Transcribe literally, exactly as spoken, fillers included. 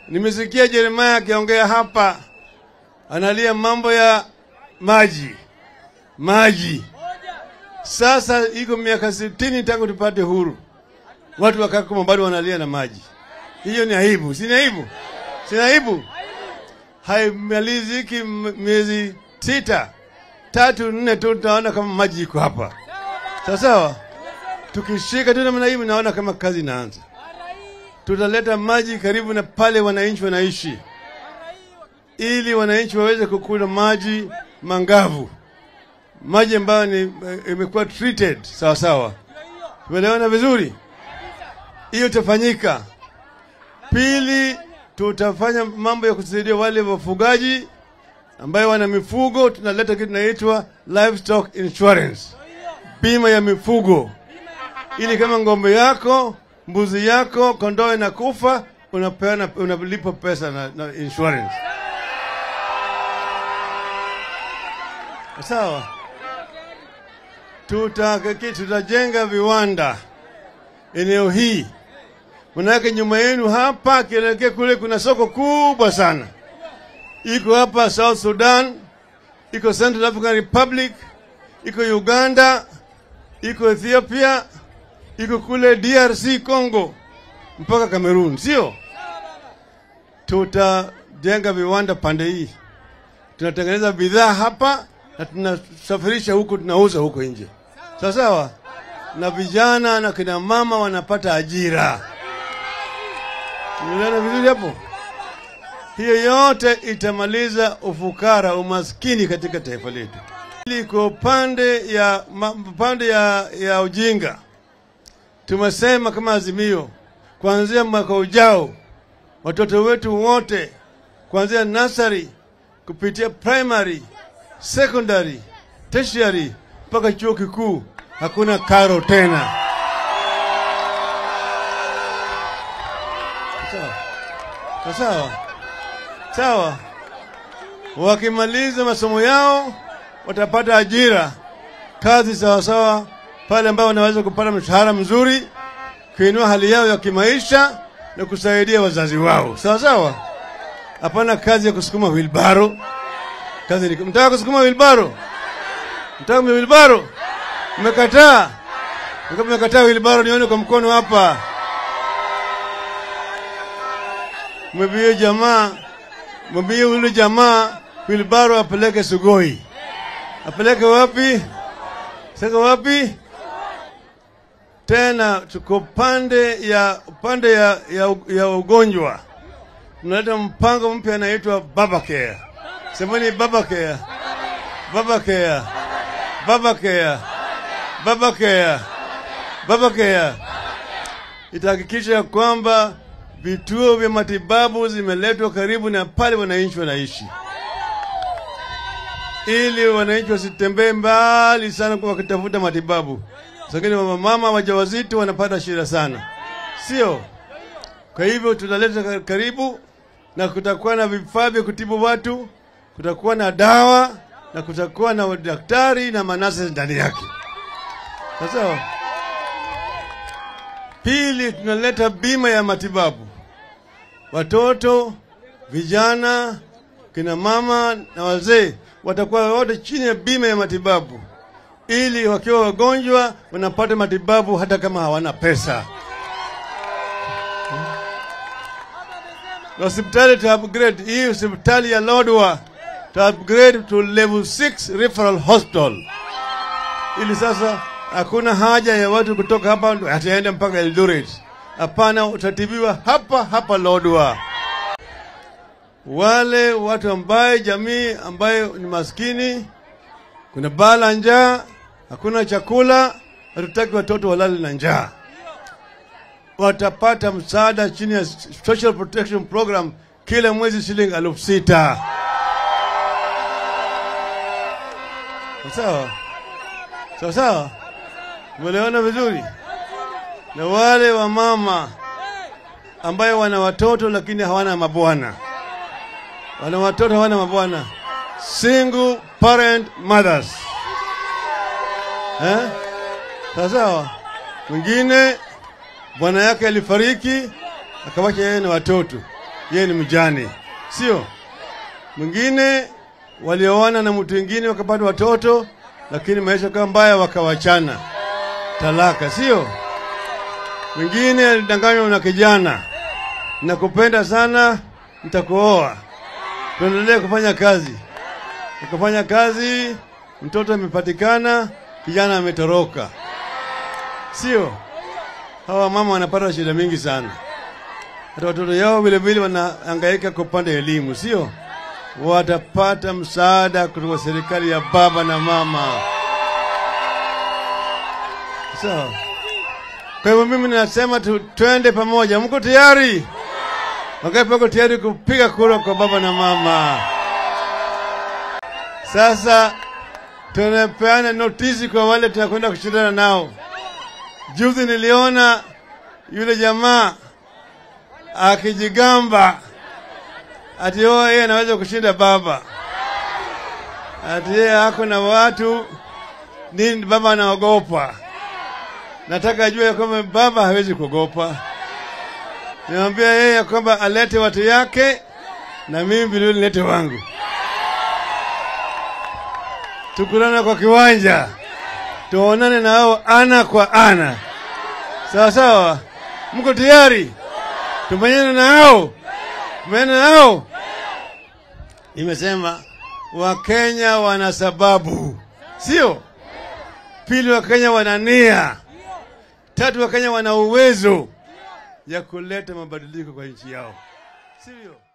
Nimesikia Jeremiah akiongea hapa, analia mambo ya maji. Maji. Sasa iko miaka sitini tangu tupate huru. Watu wakakuma bado wanalia na maji. Hiyo ni aibu, si aibu? Si aibu? Haimaliziki miezi sita. Tatu nne tu tutaona kama maji iko hapa. Sawa sawa? Tukishika tu namna hiyo naona kama kazi inaanza. Tutaleta maji karibu na pale wananchi wanaishi, ili wananchi waweze kukula maji mangavu, maji ambayo ni imekuwa treated sawa sawa. Tumeelewana vizuri? Hiyo itafanyika. Pili, tutafanya mambo ya kusaidia wale wafugaji ambao wana mifugo. Tunaleta kitu kinaitwa livestock insurance, bima ya mifugo, ili kama ng'ombe yako, mbuzi yako, kondoo inakufa, unapeana unalipa pesa na, na insurance. Sawa? Tutakaki tutajenga viwanda eneo hii. Manake nyuma yenu hapa kielekea kule kuna soko kubwa sana. Iko hapa South Sudan, iko Central African Republic, iko Uganda, iko Ethiopia, iko kule D R C Congo mpaka Cameroon, sio? Tutajenga viwanda pande hii. Tunatengeneza bidhaa hapa na tunasafirisha huko, tunauza huko nje. Sawa sawa? Na vijana na kina mama wanapata ajira. Unaona vizuri hapo? Hiyo yote itamaliza ufukara, umaskini katika taifa letu. Ili kwa pande ya pande ya, ya ujinga, tumesema kama Azimio, kuanzia mwaka ujao watoto wetu wote kuanzia nursery kupitia primary, secondary, tertiary mpaka chuo kikuu hakuna karo tena. Sawa? Sawa? Sawa? Wakimaliza masomo yao watapata ajira, kazi sawa sawa pale ambao wanaweza kupata mshahara mzuri, kuinua hali yao ya kimaisha na kusaidia wazazi wao. Sawa sawa? Hapana kazi ya kusukuma wheelbarrow. Kazi ni mtaka kusukuma wheelbarrow? Mtaka wheelbarrow? Mmekataa? Kama mmekataa wheelbarrow nione kwa mkono hapa. Mwambie jamaa, mwambie yule jamaa wheelbarrow apeleke Sugoi. Apeleke wapi? Sasa wapi? Tena tuko pande ya pande ya ya, ya ugonjwa. Tunaleta mpango mpya unaitwa Baba Care. Semeni Baba Care. Baba Care. Baba Care. Baba Care. Baba Care. Itahakikisha kwamba vituo vya matibabu zimeletwa karibu na pale wananchi wanaishi, ili wananchi wasitembee mbali sana kwa kutafuta matibabu. Sakini mama wajawazito wanapata shida sana, sio? Kwa hivyo tutaleta karibu, na kutakuwa na vifaa vya kutibu watu, kutakuwa na dawa, na kutakuwa na daktari na manase ndani yake. Sasa pili, tunaleta bima ya matibabu. Watoto, vijana, kina mama na wazee watakuwa wote chini ya bima ya matibabu, ili wakiwa wagonjwa wanapata matibabu hata kama hawana pesa. Hospitali to upgrade, hii hospitali ya Lodwar to upgrade to level six referral hospital, ili sasa hakuna haja ya watu kutoka hapa ataenda mpaka Eldoret. Hapana, utatibiwa hapa hapa Lodwar. Wale watu ambaye jamii ambayo ni maskini, kuna bala njaa, hakuna chakula, hatutaki watoto walale na njaa, watapata msaada chini ya Social Protection Program kila mwezi shilingi elfu sita. Sawa? Sawa sawa? Umeelewana vizuri? Na wale wa mama ambayo wana watoto lakini hawana mabwana, wana watoto hawana mabwana, single parent mothers, eh? Sawa? Mwingine bwana yake alifariki akawacha yeye na watoto, yeye ni mjane, sio? Mwingine walioana na mtu mwingine wakapata watoto, lakini maisha kama mbaya wakawachana, talaka, sio? Mwingine alidanganywa na kijana, nakupenda sana, nitakuoa, tuendelee kufanya kazi. Ukafanya kazi, mtoto amepatikana, kijana ametoroka, sio? Hawa mama wanapata shida mingi sana. Hata watoto yao vile vile wanahangaika kwa upande elimu, sio? Watapata msaada kutoka serikali ya baba na mama. So, kwa hivyo mimi nasema tu, twende pamoja. Mko tayari? Wangapi wako tayari kupiga kura kwa baba na mama? Sasa tunapeana notisi kwa wale tunakwenda kushindana nao. Juzi niliona yule jamaa akijigamba ati yeye anaweza kushinda baba, ati yeye hako na watu nini, baba anaogopa. Nataka ajue kwamba baba hawezi kuogopa. Niambia yeye kwamba alete watu yake na mimi vile nilete wangu. Tukurana kwa kiwanja, tuonane na hao ana kwa ana, sawa sawa? Mko tayari? Tumanyane na hao, tumanyane na hao. Nimesema Wakenya wana sababu, sio? Pili, Wakenya wana nia. Tatu, Wakenya wana uwezo ya kuleta mabadiliko kwa nchi yao, sio?